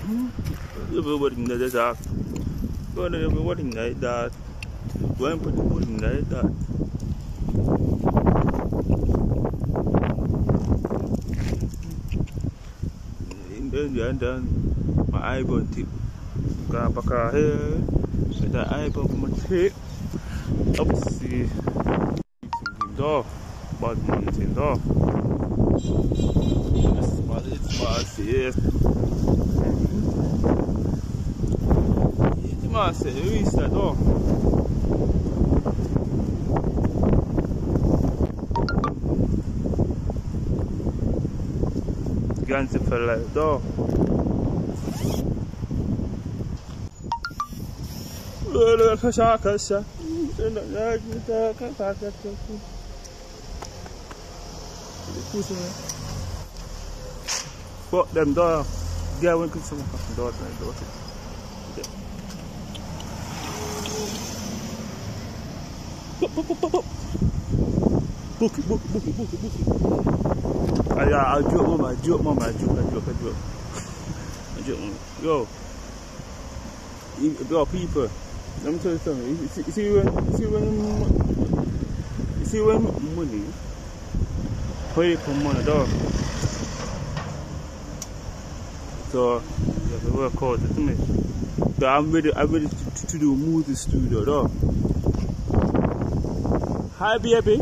Everybody knows that. Everybody knows that. When people know that. And then my eyeball tip. Got back here. Set that eyeball for my tip. Up to see. Door. Bad mountain door. It's massive. It's massive. Who is that door? Ganze fella door. Fuck them door. Get one some fucking door tonight, door. Book it. I'll joke, mama. Yo, people. Let me tell you something. You see when money, pay for money, dog. So you have to work hard, isn't it? So I'm ready to do move the studio, dog. Hi, baby.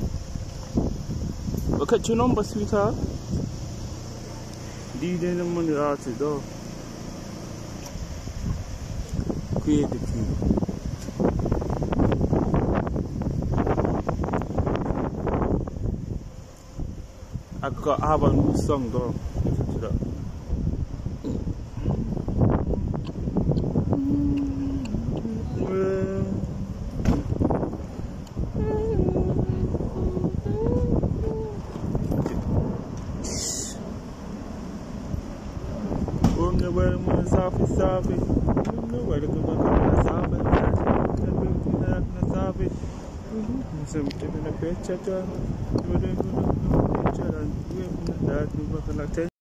Look at your number, sweetheart. DJ the money artist, dog. Creative team. I have a new song, dog. Listen to that.